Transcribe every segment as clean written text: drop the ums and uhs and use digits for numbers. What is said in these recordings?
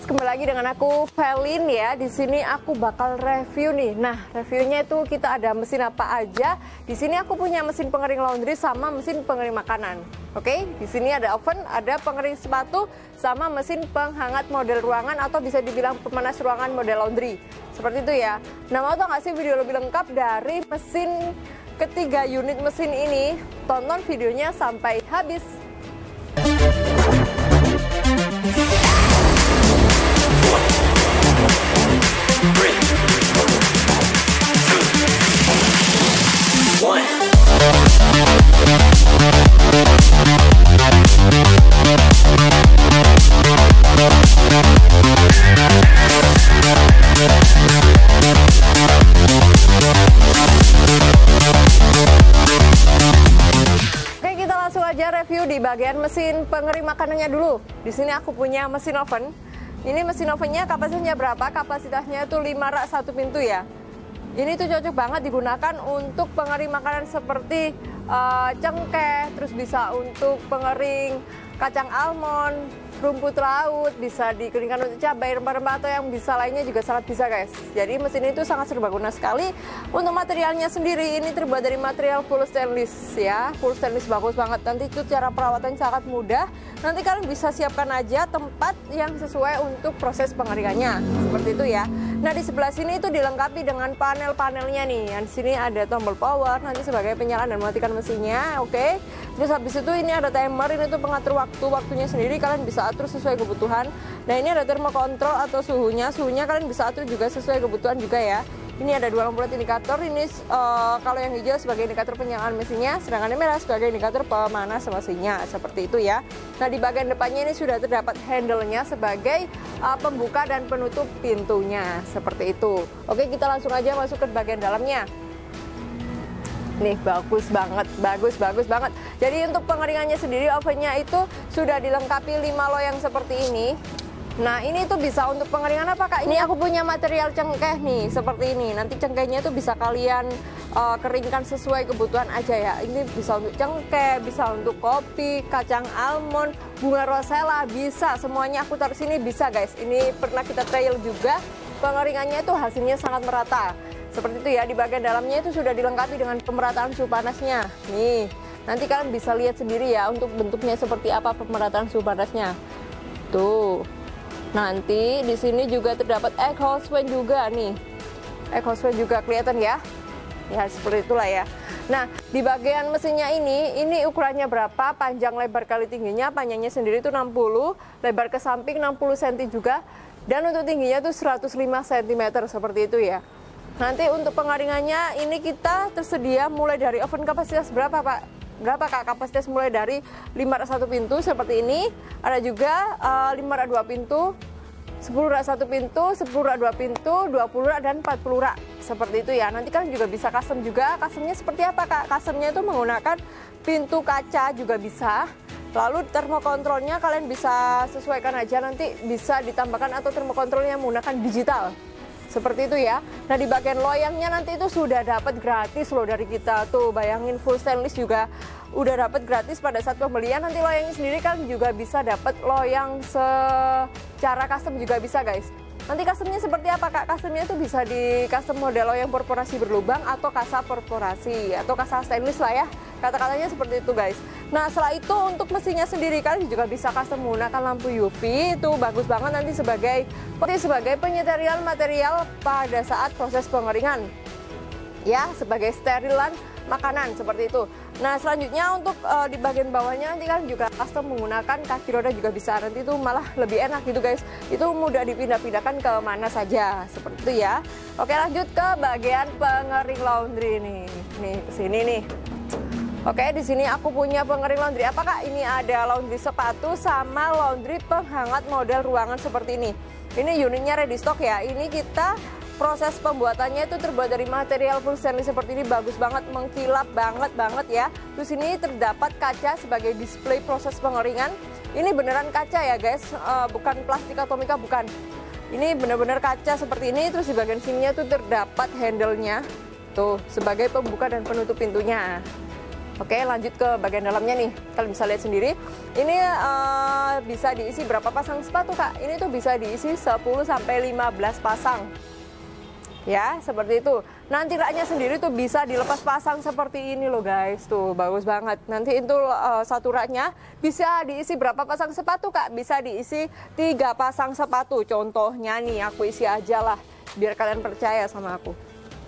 kembali lagi dengan aku Velin ya. Di sini aku bakal review nih. Nah, reviewnya itu kita ada mesin apa aja. Di sini aku punya mesin pengering laundry sama mesin pengering makanan. Oke, di sini ada oven, ada pengering sepatu sama mesin penghangat model ruangan atau bisa dibilang pemanas ruangan model laundry. Seperti itu ya. Nah, mau tau gak sih video lebih lengkap dari mesin ketiga unit mesin ini? Tonton videonya sampai habis. Review di bagian mesin pengering makanannya dulu. Di sini aku punya mesin oven. Ini mesin ovennya kapasitasnya berapa? Kapasitasnya itu 5 rak 1 pintu ya. Ini tuh cocok banget digunakan untuk pengering makanan seperti cengkeh, terus bisa untuk pengering kacang almond, rumput laut, bisa dikeringkan untuk cabai, rempah-rempah atau yang bisa lainnya juga sangat bisa guys. Jadi mesin itu sangat serbaguna sekali. Untuk materialnya sendiri ini terbuat dari material full stainless ya, full stainless bagus banget. Nanti itu cara perawatan sangat mudah. Nanti kalian bisa siapkan aja tempat yang sesuai untuk proses pengeringannya seperti itu ya. Nah di sebelah sini itu dilengkapi dengan panel-panelnya nih. Yang di sini ada tombol power nanti sebagai penyalaan dan mematikan mesinnya. Oke. Terus habis itu ini ada timer, ini tuh pengatur waktunya sendiri, kalian bisa atur sesuai kebutuhan. Nah ini ada termokontrol atau suhunya kalian bisa atur juga sesuai kebutuhan juga ya. Ini ada 2 lampu LED indikator, ini kalau yang hijau sebagai indikator penyalaan mesinnya, sedangkan yang merah sebagai indikator pemanas mesinnya, seperti itu ya. Nah di bagian depannya ini sudah terdapat handle-nya sebagai pembuka dan penutup pintunya, seperti itu. Oke, kita langsung aja masuk ke bagian dalamnya. Nih bagus banget. Jadi untuk pengeringannya sendiri ovennya itu sudah dilengkapi 5 loyang seperti ini. Nah ini tuh bisa untuk pengeringan apa kak? Ini aku punya material cengkeh nih seperti ini. Nanti cengkehnya itu bisa kalian keringkan sesuai kebutuhan aja ya. Ini bisa untuk cengkeh, bisa untuk kopi, kacang almond, bunga rosella, bisa semuanya aku taruh sini bisa guys. Ini pernah kita trial juga, pengeringannya itu hasilnya sangat merata. Seperti itu ya, di bagian dalamnya itu sudah dilengkapi dengan pemerataan suhu panasnya. Nih, nanti kalian bisa lihat sendiri ya untuk bentuknya seperti apa pemerataan suhu panasnya. Tuh. Nanti di sini juga terdapat exhaust fan juga nih. Exhaust fan juga kelihatan ya. Ya, seperti itulah ya. Nah, di bagian mesinnya ini ukurannya berapa? Panjang lebar kali tingginya, panjangnya sendiri itu 60, lebar ke samping 60 cm juga. Dan untuk tingginya itu 105 cm seperti itu ya. Nanti untuk pengeringannya ini kita tersedia mulai dari oven kapasitas berapa Pak? Berapa Kak? Kapasitas mulai dari 5 rak 1 pintu seperti ini. Ada juga 5 rak 2 pintu, 10 rak 1 pintu, 10 rak 2 pintu, 20 rak dan 40 rak. Seperti itu ya. Nanti kalian juga bisa custom juga. Customnya seperti apa Kak? Customnya itu menggunakan pintu kaca juga bisa. Lalu termokontrolnya kalian bisa sesuaikan aja, nanti bisa ditambahkan atau termokontrolnya menggunakan digital. Seperti itu ya. Nah di bagian loyangnya nanti itu sudah dapat gratis loh dari kita. Tuh bayangin full stainless juga udah dapat gratis pada saat pembelian. Nanti loyangnya sendiri kan juga bisa dapat loyang secara custom juga bisa guys. Nanti customnya seperti apa Kak? Customnya itu bisa di custom model loyang perforasi berlubang atau kasa perforasi atau kasa stainless lah ya. Kata-katanya seperti itu guys. Nah setelah itu untuk mesinnya sendiri kalian juga bisa custom menggunakan lampu UV. Itu bagus banget nanti sebagai penyeterilan material pada saat proses pengeringan. Ya, sebagai sterilan makanan seperti itu. Nah selanjutnya untuk di bagian bawahnya nanti kan juga custom menggunakan kaki roda juga bisa. Nanti itu malah lebih enak gitu guys. Itu mudah dipindah-pindahkan ke mana saja seperti itu ya. Oke, lanjut ke bagian pengering laundry nih. Nih kesini nih. Oke, di sini aku punya pengering laundry. Apakah ini ada laundry sepatu sama laundry penghangat model ruangan seperti ini. Ini unitnya ready stock ya. Ini kita proses pembuatannya itu terbuat dari material full stainless seperti ini, bagus banget, mengkilap banget ya. Terus ini terdapat kaca sebagai display proses pengeringan. Ini beneran kaca ya guys, bukan plastik atau mika, bukan. Ini benar-benar kaca seperti ini. Terus di bagian sininya tuh terdapat handle-nya tuh sebagai pembuka dan penutup pintunya. Oke, lanjut ke bagian dalamnya nih. Kalian bisa lihat sendiri. Ini bisa diisi berapa pasang sepatu, Kak? Ini tuh bisa diisi 10 sampai 15 pasang. Ya, seperti itu. Nanti raknya sendiri tuh bisa dilepas pasang seperti ini loh guys. Tuh, bagus banget. Nanti itu satu raknya bisa diisi berapa pasang sepatu, Kak? Bisa diisi 3 pasang sepatu. Contohnya nih, aku isi aja lah biar kalian percaya sama aku.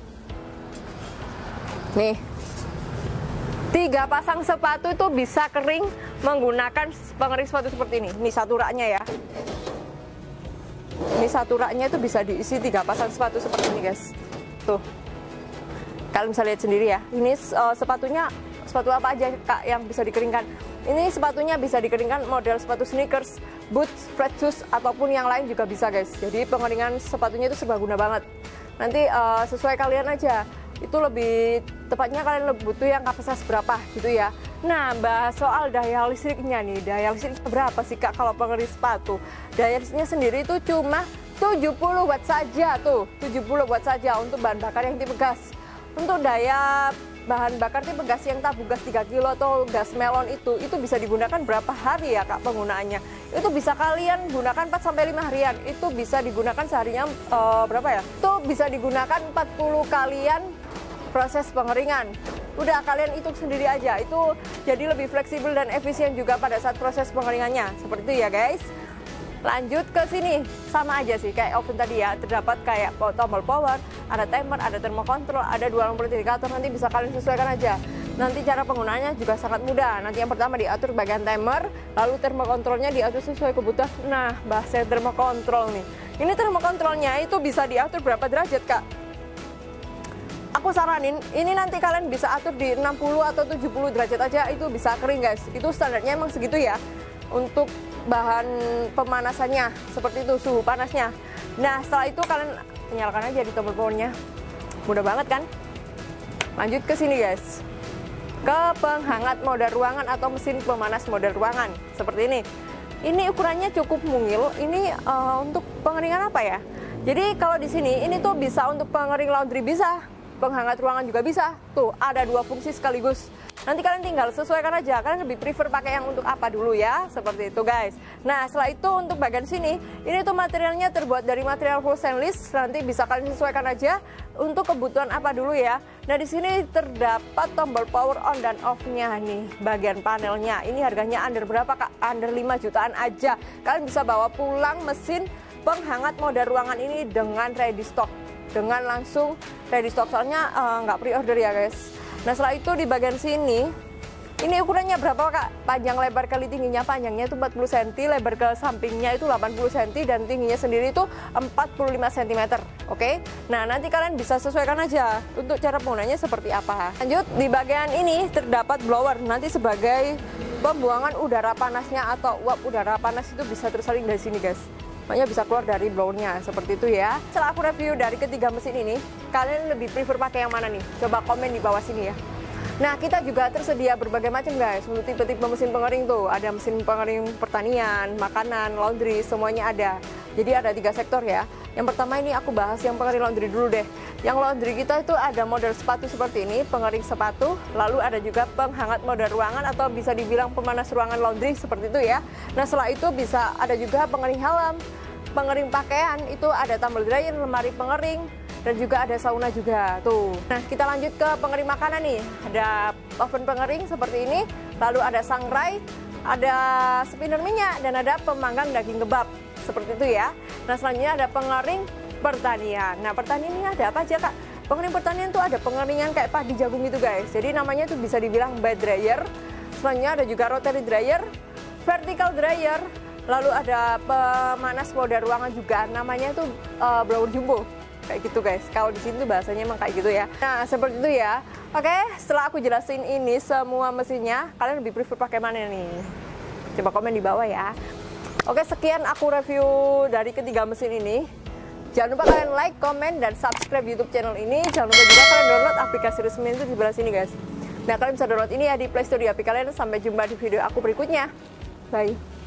Nih, 3 pasang sepatu itu bisa kering menggunakan pengering sepatu seperti ini. Ini satu raknya ya. Ini satu raknya itu bisa diisi 3 pasang sepatu seperti ini guys. Tuh, kalian bisa lihat sendiri ya. Ini sepatunya, sepatu apa aja Kak yang bisa dikeringkan. Ini sepatunya bisa dikeringkan model sepatu sneakers, boots, flat shoes, ataupun yang lain juga bisa guys. Jadi pengeringan sepatunya itu serbaguna banget. Nanti sesuai kalian aja. Itu lebih tepatnya kalian lebih butuh yang kapasitas berapa gitu ya. Nah, bahas soal daya listriknya nih. Daya listrik berapa sih Kak kalau pengering sepatu? Daya listriknya sendiri itu cuma 70 watt saja tuh. 70 watt saja untuk bahan bakar yang tipe gas. Untuk daya bahan bakar tipe gas yang tabung gas 3 kilo atau gas melon itu bisa digunakan berapa hari ya Kak penggunaannya? Itu bisa kalian gunakan 4 sampai 5 harian. Itu bisa digunakan seharinya berapa ya? Itu bisa digunakan 40 kalian proses pengeringan. Udah kalian hitung sendiri aja. Itu jadi lebih fleksibel dan efisien juga pada saat proses pengeringannya. Seperti itu ya guys. Lanjut ke sini, sama aja sih kayak oven tadi ya. Terdapat kayak tombol power, ada timer, ada thermocontrol, ada 2 lampu indikator. Nanti bisa kalian sesuaikan aja. Nanti cara penggunaannya juga sangat mudah. Nanti yang pertama diatur bagian timer, lalu thermocontrolnya diatur sesuai kebutuhan. Nah, bahasa thermocontrol nih. Ini thermocontrolnya itu bisa diatur berapa derajat Kak? Aku saranin, ini nanti kalian bisa atur di 60 atau 70 derajat aja, itu bisa kering guys. Itu standarnya emang segitu ya. Untuk bahan pemanasannya, seperti itu suhu panasnya. Nah, setelah itu kalian nyalakan aja di tombol powernya. Mudah banget kan? Lanjut ke sini guys. Ke penghangat mode ruangan atau mesin pemanas mode ruangan. Seperti ini. Ini ukurannya cukup mungil. Ini untuk pengeringan apa ya? Jadi kalau di sini, ini tuh bisa untuk pengering laundry bisa. Penghangat ruangan juga bisa. Tuh, ada 2 fungsi sekaligus. Nanti kalian tinggal sesuaikan aja. Kalian lebih prefer pakai yang untuk apa dulu ya. Seperti itu guys. Nah, setelah itu untuk bagian sini, ini tuh materialnya terbuat dari material full stainless. Nanti bisa kalian sesuaikan aja untuk kebutuhan apa dulu ya. Nah, di sini terdapat tombol power on dan off-nya nih. Bagian panelnya. Ini harganya under berapa Kak? Under 5 jutaan aja. Kalian bisa bawa pulang mesin penghangat mode ruangan ini dengan ready stock. Dengan langsung ready stock, soalnya nggak pre-order ya guys. Nah, setelah itu di bagian sini, ini ukurannya berapa Kak? Panjang lebar kali tingginya, panjangnya itu 40 cm, lebar ke sampingnya itu 80 cm, dan tingginya sendiri itu 45 cm. Oke? Nah, nanti kalian bisa sesuaikan aja untuk cara penggunaannya seperti apa. Lanjut, di bagian ini terdapat blower, nanti sebagai pembuangan udara panasnya atau uap udara panas itu bisa tersaring dari sini guys. Makanya bisa keluar dari blowernya, seperti itu ya. Setelah aku review dari ketiga mesin ini, kalian lebih prefer pakai yang mana nih? Coba komen di bawah sini ya. Nah, kita juga tersedia berbagai macam guys, untuk tipe-tipe mesin pengering tuh. Ada mesin pengering pertanian, makanan, laundry, semuanya ada. Jadi ada 3 sektor ya. Yang pertama ini aku bahas yang pengering laundry dulu deh. Yang laundry kita itu ada model sepatu seperti ini, pengering sepatu. Lalu ada juga penghangat mode ruangan atau bisa dibilang pemanas ruangan laundry seperti itu ya. Nah, setelah itu bisa ada juga pengering helm, pengering pakaian, itu ada tumble dryer, lemari pengering, dan juga ada sauna juga tuh. Nah, kita lanjut ke pengering makanan nih. Ada oven pengering seperti ini, lalu ada sangrai, ada spinner minyak, dan ada pemanggang daging kebab seperti itu ya. Nah, selanjutnya ada pengering pertanian. Nah, pertanian ini ada apa aja Kak? Pengering pertanian tuh ada pengeringan kayak padi jagung gitu guys. Jadi namanya tuh bisa dibilang bed dryer. Selanjutnya ada juga rotary dryer, vertical dryer, lalu ada pemanas mode ruangan juga. Namanya tuh blower jumbo. Kayak gitu guys, kalau di sini tuh bahasanya emang kayak gitu ya. Nah, seperti itu ya. Oke, setelah aku jelasin ini semua mesinnya, kalian lebih prefer pakai mana nih? Coba komen di bawah ya. Oke, sekian aku review dari ketiga mesin ini. Jangan lupa kalian like, komen, dan subscribe YouTube channel ini. Jangan lupa juga kalian download aplikasi resmi itu di sebelah sini guys. Nah, kalian bisa download ini ya di Play Store di HP kalian. Sampai jumpa di video aku berikutnya. Bye.